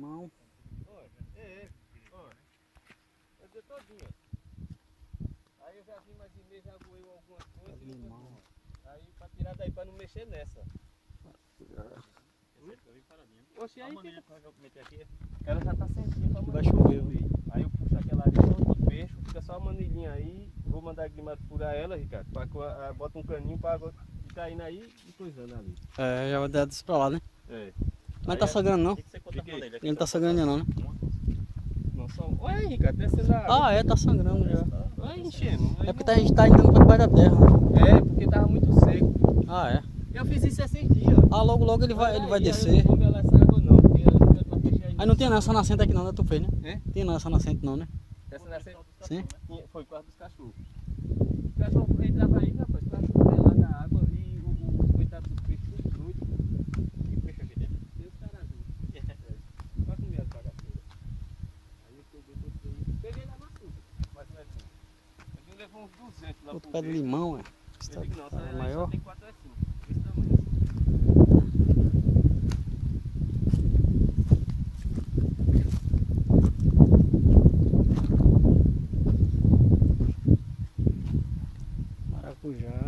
limão. Olha, olha. É de todinho. Aí eu já vim mais de mês, já voei algumas coisas e Limão. aí pra tirar daí, pra não mexer nessa. Oxe, aí fica... Ela já tá certinha pra Vai chover, vi. Aí eu puxo aquela areia do peixe, fica só a manilhinha aí. Vou mandar a Glimar furar ela, Ricardo. Bota um caninho pra água ficar indo aí e coisando ali. É, já vai dar disso pra lá, né? É. Mas Aí tá sangrando não. Fiquei. Ele não tá sangrando ainda não, né? Não, só... Olha aí, Ricardo, descendo a água. Ah, é, tá sangrando já. Vai enchendo. É porque a gente tá indo pra debaixo da terra. É, porque tava muito seco. Ah, é. Eu fiz isso esses dias. Ah, logo ele vai Aí descer. eu não vou ver essa água não, porque a gente vai mexer aí. Aí não tem nessa nascente aqui não, né? Tu fez, né? É? Tem nessa nascente não, né? Essa nascente Sim? foi por causa dos cachorros. O cachorro entrava aí, rapaz, o cachorro ia lá da água e os coitados dos peixes tudo doido. Que peixe aqui dentro? Tem os carazul. Vai comer as bagaceiras. Aí eu peguei na maçuca, mas não é não. Ele levou uns 200 lá Outro pro pé de meio. limão, é. Eu digo não, Tá essa aí maior. só tem 4 assim. Esse tamanho. Maracujá.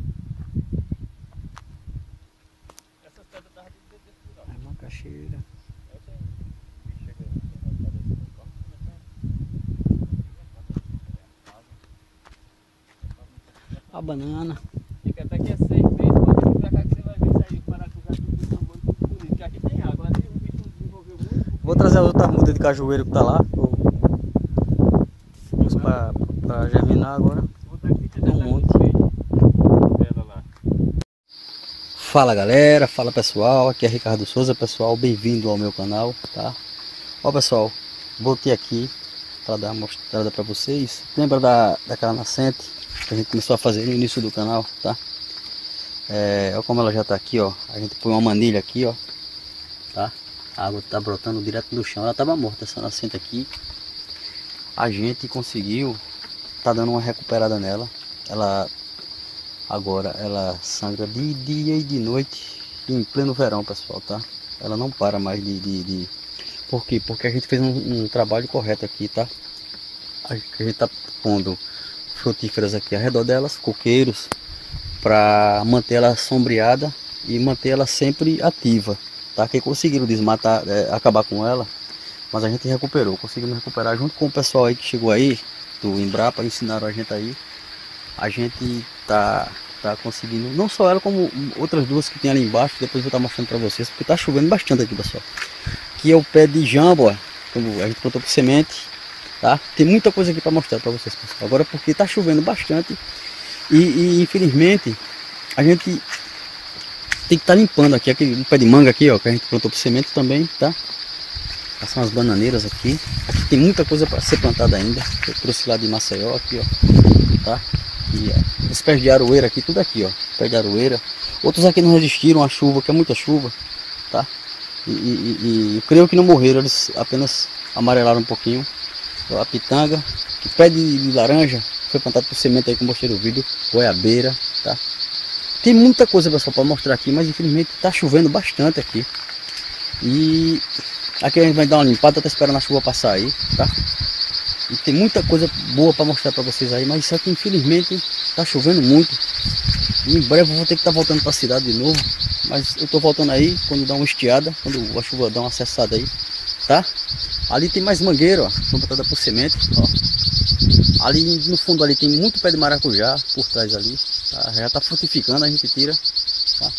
Essas pedras estavam tudo dentro desse buraco. É macaxeira. Essa aí. Chega aí. A banana. Fica daqui a 6 meses, pode vir pra cá que você vai ver isso aí, o maracujá tudo tamanho, tudo bonito. Porque aqui tem água, ali o bicho desenvolveu muito. Vou trazer a outra muda de cajueiro que tá lá. Vamos pra germinar agora. Vou botar aqui, Tem um monte. Ela lá. Fala galera, fala pessoal, aqui é Ricardo Souza, pessoal, bem-vindo ao meu canal, tá? Ó pessoal, voltei aqui para dar uma mostrada para vocês. Lembra daquela nascente que a gente começou a fazer no início do canal, tá? Olha como ela já tá aqui, ó. A gente põe uma manilha aqui, ó, tá? A água tá brotando direto no chão, ela tava morta essa nascente aqui. A gente conseguiu, tá dando uma recuperada nela. Agora ela sangra de dia e de noite em pleno verão, pessoal, tá? Ela não para mais Por quê? Porque a gente fez um trabalho correto aqui, tá? A gente tá pondo frutíferas aqui ao redor delas, coqueiros, para manter ela sombreada e manter ela sempre ativa, tá? Que conseguiram desmatar, acabar com ela, mas a gente recuperou, conseguimos recuperar junto com o pessoal aí que chegou aí do Embrapa, ensinaram a gente aí. A gente tá conseguindo, não só ela, como outras duas que tem ali embaixo, depois eu vou estar mostrando para vocês, porque tá chovendo bastante aqui, pessoal. Aqui é o pé de jambo, ó, como a gente plantou por semente, tá? Tem muita coisa aqui para mostrar para vocês, pessoal. Agora porque tá chovendo bastante e infelizmente a gente tem que estar limpando aqui, o pé de manga aqui, ó, que a gente plantou por semente também, tá? São as bananeiras aqui. Aqui tem muita coisa para ser plantada ainda. Eu trouxe lá de Maceió aqui, ó, tá? E os pés de aroeira aqui, tudo aqui, ó, pé de aroeira. Outros aqui não resistiram à chuva, que é muita chuva, tá? E eu creio que não morreram, eles apenas amarelaram um pouquinho. A pitanga, que pé de laranja, foi plantado por semente aí, como mostrei no vídeo, goiabeira, tá? Tem muita coisa, pessoal, para mostrar aqui, mas infelizmente tá chovendo bastante aqui. E aqui a gente vai dar uma limpada, tá esperando a chuva passar aí, tá? E tem muita coisa boa para mostrar para vocês aí, mas isso aqui infelizmente tá chovendo muito. E em breve eu vou ter que estar voltando para a cidade de novo, mas eu tô voltando aí quando dá uma estiada, quando a chuva dá uma cessada aí, tá? Ali tem mais mangueira, ó, plantada por semente, ó. Ali no fundo ali tem muito pé de maracujá por trás ali, tá? Já tá frutificando, a gente tira, tá?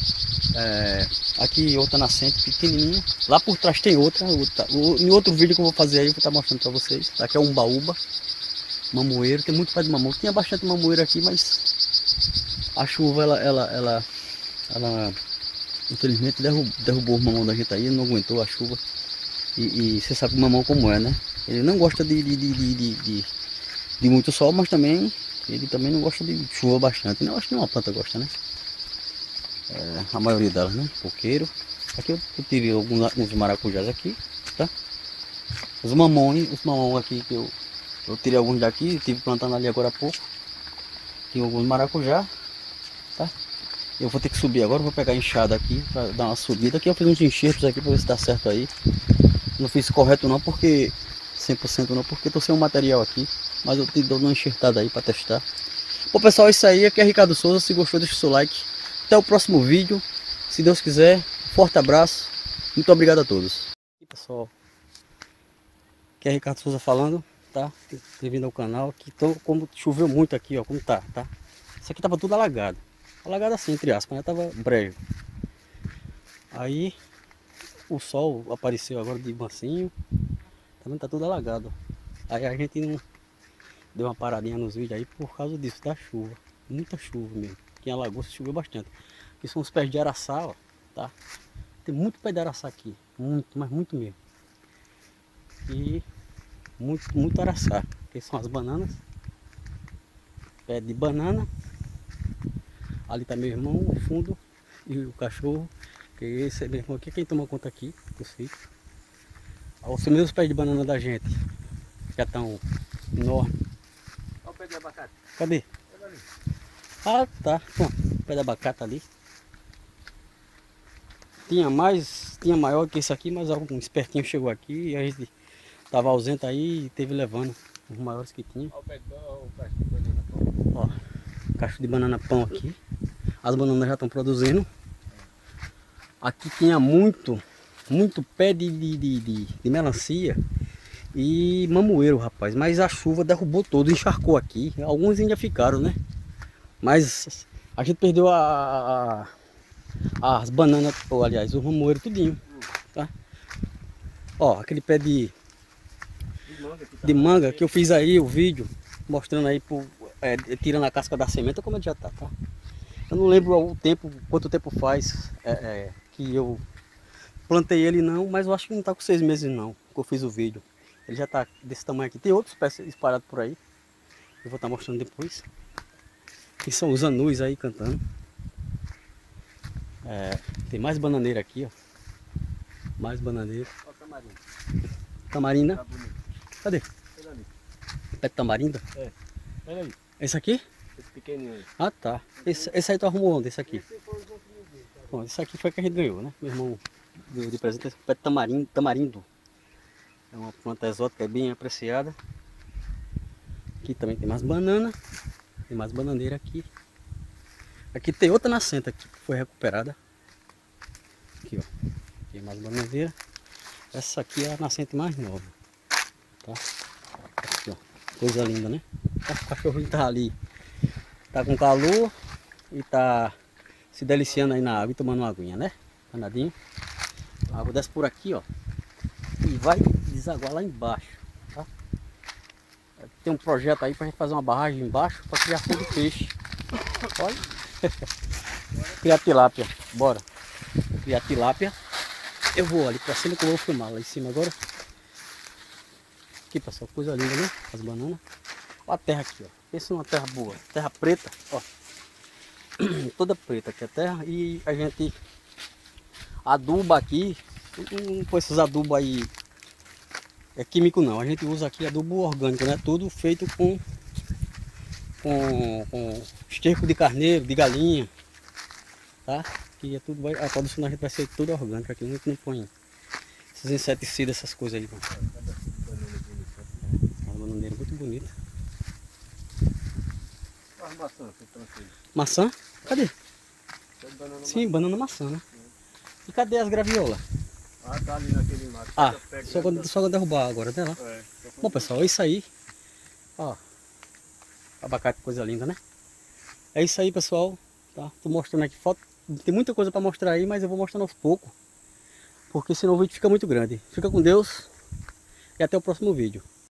Aqui outra nascente pequenininha, lá por trás tem outra. Em outro vídeo que eu vou fazer aí eu vou estar mostrando para vocês. Aqui é um baúba, mamoeiro, tem muito pé de mamoeiro. Tinha bastante mamoeiro aqui, mas a chuva ela infelizmente derrubou o mamão da gente aí, não aguentou a chuva. E você sabe o mamão como é, né? Ele não gosta de muito sol, mas também ele também não gosta de chuva bastante, né? Eu acho que nenhuma planta gosta, né? A maioria delas, né? Coqueiro. Aqui eu tirei alguns maracujás aqui, tá? Os mamão aqui que eu tirei alguns daqui, estive plantando ali agora há pouco. Tem alguns maracujá, tá? Eu vou ter que subir agora, vou pegar a enxada aqui para dar uma subida. Aqui eu fiz uns enxertos aqui para ver se dá certo aí. Não fiz correto não, porque 100% não, porque tô sem um material aqui. Mas eu te dou uma enxertada aí para testar. Bom pessoal, é isso aí. Aqui é Ricardo Souza. Se gostou, deixa o seu like. Até o próximo vídeo. Se Deus quiser. Forte abraço. Muito obrigado a todos. E pessoal, aqui é Ricardo Souza falando, tá? Bem-vindo ao canal. Aqui, então, como choveu muito aqui, ó, como tá? Isso aqui tava tudo alagado. Alagado assim, entre aspas, né? Tava breve. Aí o sol apareceu agora de mansinho. Também tá tudo alagado. Aí a gente não deu uma paradinha nos vídeos aí por causa disso, da chuva. Muita chuva mesmo. Aqui em Alagoas choveu bastante. Aqui são os pés de araçá, ó, tá? Tem muito pé de araçá aqui. Muito, mas muito mesmo. E muito araçá. Aqui são as bananas. Pé de banana. Ali tá meu irmão, o fundo. E o cachorro. Que esse é meu irmão aqui, quem toma conta aqui do sítio. Os meus pés de banana da gente já estão enormes. Olha o pé de abacate. Cadê? Ah, tá. Bom, o pé de abacate ali. Tinha maior que esse aqui, mas algum espertinho chegou aqui e a gente tava ausente aí e teve levando os maiores que tinha. Olha o pé de o cacho de banana pão. Ó, cacho de banana pão aqui. As bananas já estão produzindo. Aqui tinha muito pé de melancia e mamoeiro, rapaz. Mas a chuva derrubou todo, encharcou aqui. Alguns ainda ficaram, né? Mas a gente perdeu as bananas, ou aliás, o mamoeiro tudinho, tá? Ó, aquele pé de manga que eu fiz aí o vídeo mostrando aí, tirando a casca da semente, como ele já tá? Eu não lembro o tempo, quanto tempo faz que eu plantei ele não, mas eu acho que não tá com 6 meses não, que eu fiz o vídeo. Ele já tá desse tamanho aqui. Tem outros pés espalhados por aí. Eu vou estar mostrando depois. Que são os anus aí cantando. Tem mais bananeira aqui, ó. Mais bananeira. Olha o tamarindo. Tamarinda. Tá bonito. Cadê? Olha ali. Pé de tamarinda? É. Olha aí. Esse aqui? Esse pequenininho aí. Ah, tá. Esse aí tu arrumou onde? Esse aqui? Esse foi os outros vídeos, tá? Bom, esse aqui foi que a gente ganhou, né? Meu irmão deu de presente esse pé de tamarindo. É uma planta exótica, é bem apreciada. Aqui também tem mais banana. Tem mais bananeira aqui. Aqui tem outra nascente aqui que foi recuperada. Aqui, ó. Tem mais bananeira. Essa aqui é a nascente mais nova. Tá? Aqui, ó. Coisa linda, né? O cachorrinho tá ali. Tá com calor e tá se deliciando aí na água e tomando uma aguinha, né? Danadinho. A água desce por aqui, ó. E vai desaguar lá embaixo, tá? Tem um projeto aí pra gente fazer uma barragem embaixo para criação de peixe. Olha. Criar tilápia. Bora. Criar tilápia. Eu vou ali pra cima que eu vou filmar lá em cima agora. Aqui, pessoal, coisa linda, né? As bananas. Olha a terra aqui, ó. Pensa numa terra boa. Terra preta, ó. Toda preta aqui a terra. E a gente aduba aqui. Não foi esses adubos aí químico não. A gente usa aqui adubo orgânico, né? Tudo feito com esterco de carneiro, de galinha. Tá? Que é tudo, a produção da gente vai ser tudo orgânica aqui. A gente não põe esses inseticidas, essas coisas aí. Uma bananeira muito bonita. Olha a maçã, que tranquilo. Maçã? Cadê? Banana. Sim, banana maçã, né? E cadê as graviolas? Ah, tá ali naquele mato. Ah, só quando derrubar agora, né? Lá. Bom pessoal, é isso aí. Ó, abacate, coisa linda, né? É isso aí, pessoal. Tá? Tô mostrando aqui foto. Tem muita coisa para mostrar aí, mas eu vou mostrando aos poucos. Porque senão o vídeo fica muito grande. Fica com Deus e até o próximo vídeo.